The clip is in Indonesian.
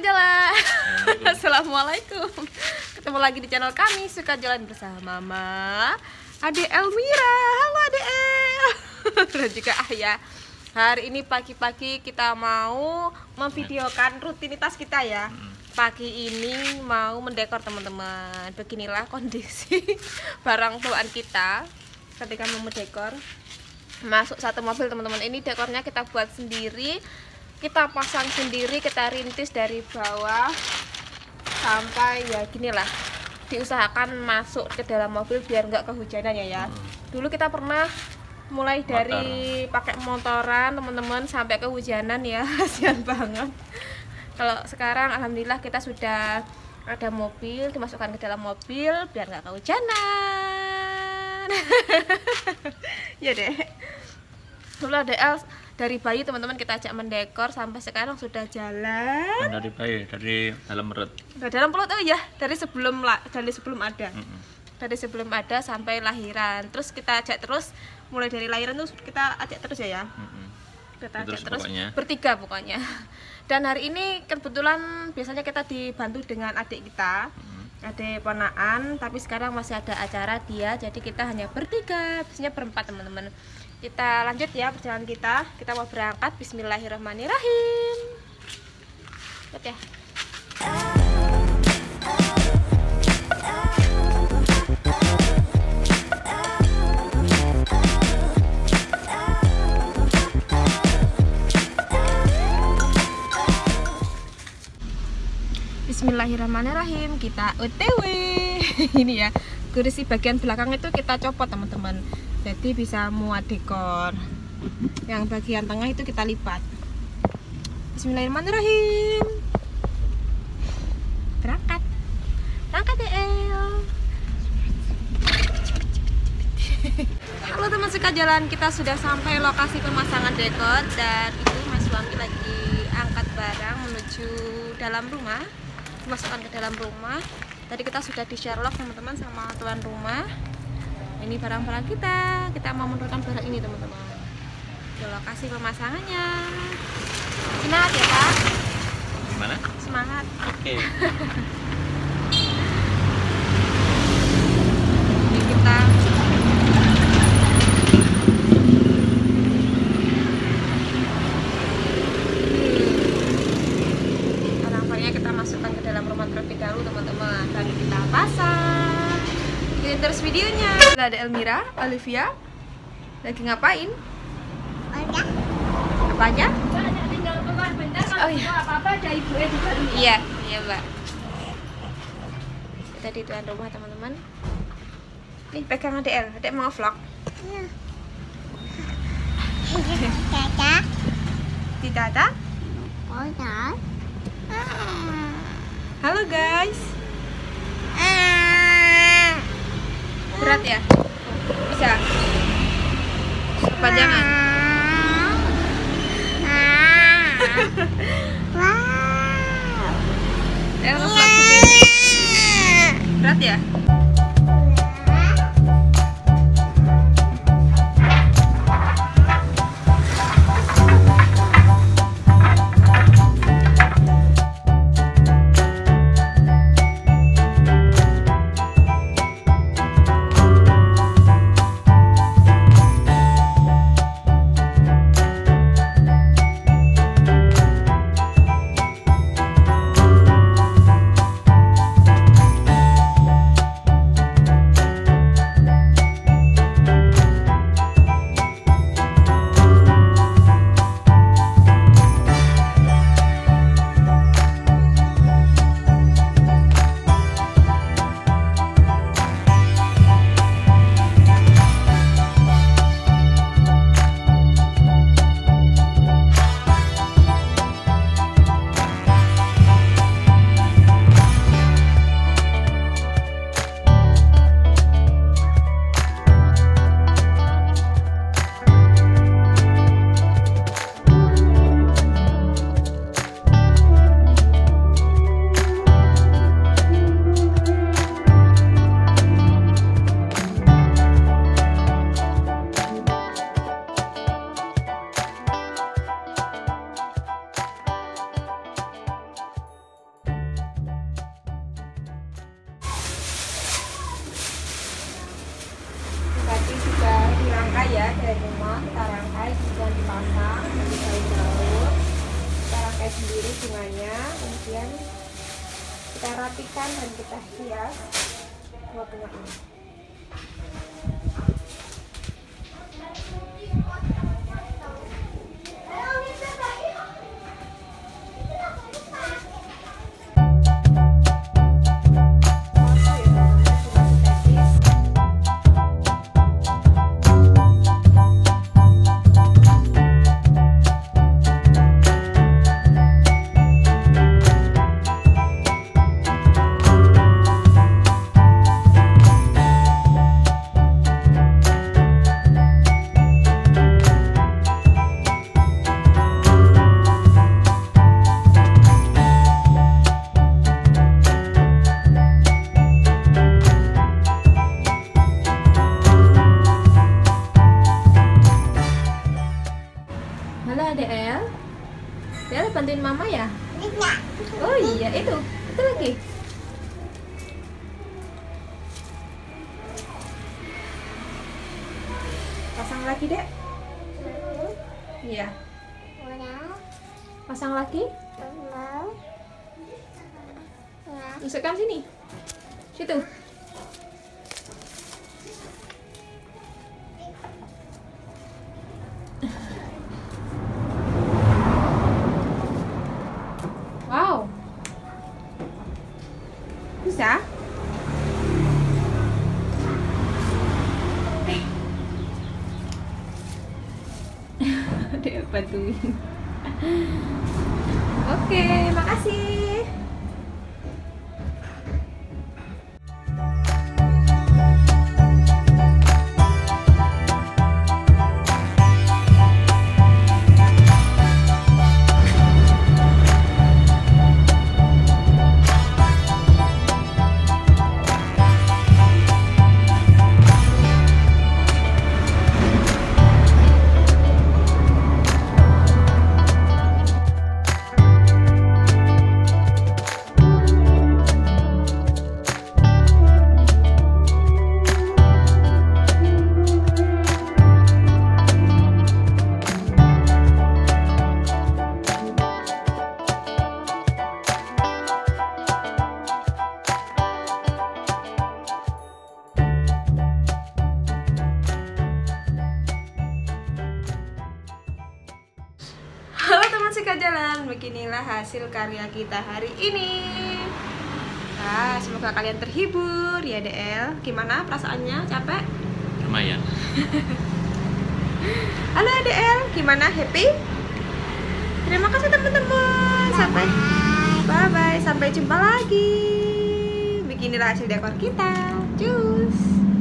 Suka Jalan. Assalamualaikum. Ketemu lagi di channel kami Suka Jalan bersama Mama, Ade Elmira. Halo Ade El. Dan juga Ayah. Hari ini pagi-pagi kita mau memvideokan rutinitas kita ya. Pagi ini mau mendekor teman-teman. Beginilah kondisi barang bawaan kita ketika mau mendekor. Masuk satu mobil teman-teman. Ini dekornya kita buat sendiri, kita pasang sendiri, kita rintis dari bawah sampai ya ginilah. Diusahakan masuk ke dalam mobil biar nggak kehujanan ya. Dulu kita pernah mulai dari pakai motoran teman-teman sampai kehujanan ya. Kasihan banget. Kalau sekarang alhamdulillah kita sudah ada mobil, dimasukkan ke dalam mobil biar nggak kehujanan. Ya deh. Dulu ada El dari bayi teman-teman kita ajak mendekor sampai sekarang sudah jalan. Dari bayi, dari dalam perut. Dari dalam perut ya, dari sebelum ada. Dari sebelum ada sampai lahiran. Terus kita ajak terus, mulai dari lahiran tuh kita ajak terus ya. Kita ajak terus pokoknya. Bertiga pokoknya. Dan hari ini kebetulan biasanya kita dibantu dengan adik kita. Adik ponaan, tapi sekarang masih ada acara dia, jadi kita hanya bertiga, biasanya berempat teman-teman. Kita lanjut ya perjalanan kita mau berangkat. Bismillahirrahmanirrahim. Lihat ya. Bismillahirrahmanirrahim, kita OTW. Ini ya, kursi bagian belakang itu kita copot teman-teman, jadi bisa muat dekor. Yang bagian tengah itu kita lipat. Bismillahirrahmanirrahim. Berangkat El. Halo teman Suka Jalan, kita sudah sampai lokasi pemasangan dekor. Dan itu Mas suami lagi angkat barang menuju dalam rumah, dimasukkan ke dalam rumah. Tadi kita sudah di Sherlock teman-teman sama tuan rumah. Ini barang-barang kita mau menurunkan barang ini teman-teman ke lokasi pemasangannya. Semangat ya Pak. Gimana? Semangat. Oke. Ini kita barang-barangnya kita masukkan ke dalam rumah terlebih dahulu teman-teman. Lalu kita pasang. Kita terus videonya. Sudah ada Elmira, Olivia lagi ngapain? Apa aja? Oh iya. Apa-apa ada ibunya di dalam. Iya Mbak. Kita di tuan rumah teman-teman. Nih pegang adek mau vlog. Iya. Tita. Halo guys. Berat ya? Bisa? Kepanjangan? Berat ya? dari rumah kita rangkai, kemudian dipasang nanti daun-daun. Kita rangkai sendiri bunganya, kemudian kita rapikan dan kita hias bunga ini. Halo Adel, Adel bantuin mama ya? Oh iya, itu lagi. Pasang lagi, Dek. Iya. Pasang lagi. Masukkan sini. Situ. Wow. Bisa? Dia bantuin. Oke, makasih. Suka jalan, beginilah hasil karya kita hari ini. Nah, semoga kalian terhibur ya DL. Gimana perasaannya? Capek? Lumayan. Halo DL, gimana? Happy? Terima kasih teman-teman. Sampai bye-bye, sampai jumpa lagi. Beginilah hasil dekor kita. Cus.